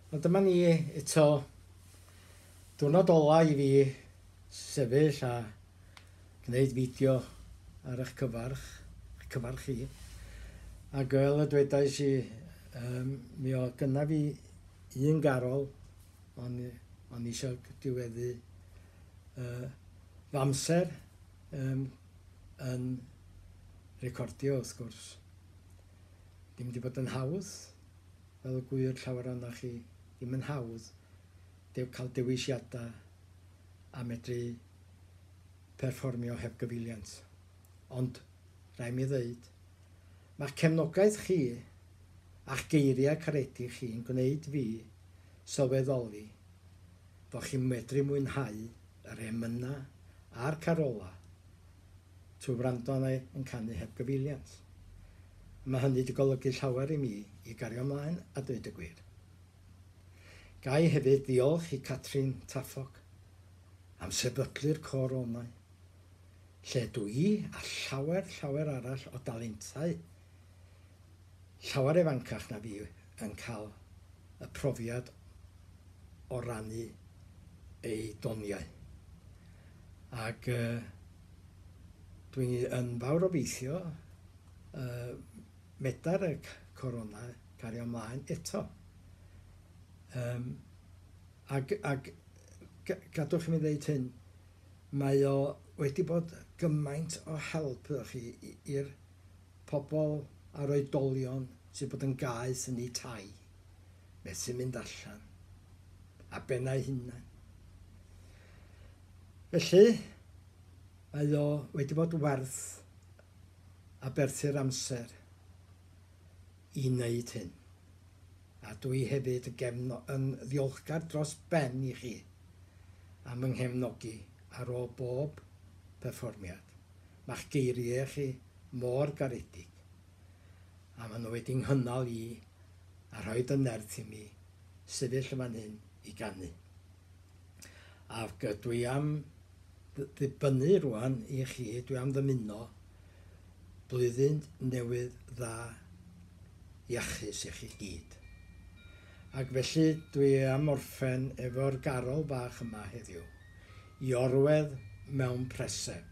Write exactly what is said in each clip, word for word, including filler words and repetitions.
Ond dyma ni eto diwrnod ola i fi sefyll a gwneud fideo ar eich cyfarch, eich cyfarch chi. A fel y dwedais i, um, mi o gynna fi un garol, o'n i eisiau diweddu uh, fy amser um, yn recordio wrth gwrs. Dim wedi bod yn hawdd, fel y gwir llawer o'na chi, dim yn hawdd dew cael dewisiadau a medru perfformio heb gyfiliant. Ond, rhaid mi ddweud, mae'ch cefnogaeth chi a'ch geiriau caredig chi yn gwneud fi sylweddoli bod chi'n medru mwynhau yr emyna a'r carola trwy wrando arna yn canu heb gyfiliant. Mae hynny wedi golygu llawer i mi i gario ymlaen a dweud y gwir. Gai hefyd ddiolch i Catrin Taffog am sefydlu'r coronau, lle dwi a llawer, llawer arall o dalentau llawer efancach na fi yn cael y profiad o rannu ei doniau. Ac uh, dwi'n fawr obeithio uh, medar y corona gario ymlaen eto. Um, ac, ac gadwch mi ddeud hyn, mae o wedi bod gymaint o help chi i'r pobl a'r oedolion sydd bod yn gaeth yn ei tai, beth sy'n mynd allan, a bennau hunain. Felly, mae o wedi bod werth a berthu'r amser i wneud hyn. A dwi hefyd yn ddiolchgar dros ben i chi am yng nghefnogi ar ôl bob perfformiad. Mae'ch geiriau chi mor garedig. A maen nhw wedi'n nghynnal i a rhoid y nerth i mi sefyll fan hyn i ganu. Ac dwi am ddibynnu rwan i chi, dwi am ddymuno blwyddyn newydd dda iachus i chi gyd. Ac felly dwi am orffen efo'r garol bach yma heddiw, i Orwedd mewn Breseb.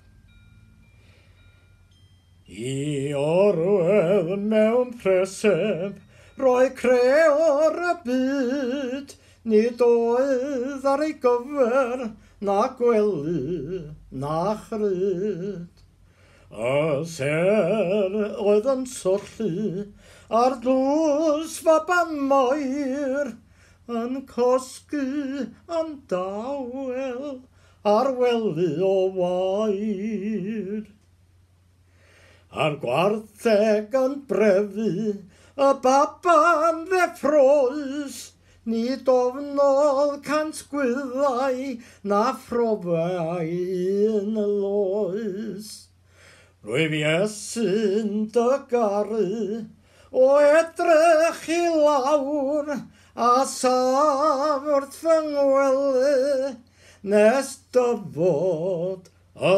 I Orwedd mewn Breseb, roi creo'r y byd, nid oedd ar ei gyfer na gwely na chryd. A ser oedd yn sollu ar dlws faban moer, yn cosgu am dawel ar wely o wair. A'r gwartheg yn brefu y baban ddeffroes, nid ofnol cant gwyddau na phrofau un loes. Rwyf Iesu'n dygaru o edrych i lawr a safwrth fy ngwely nes dyfod y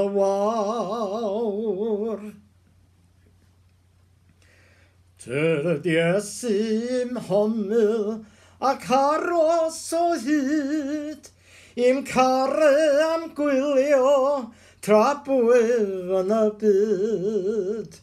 wawr. Tyd Iesu'n homyl ac aros o hyd, i'm caru am gwylio tra bwyf yn y byd.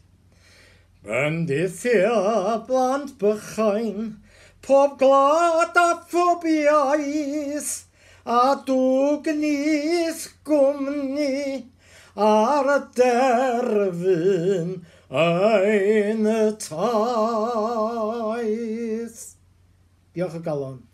Bendithia blant bychain, pob glad a phobiaeth, a dwgnis gwmni ar y derfyn ein y taith. Diolch o galon.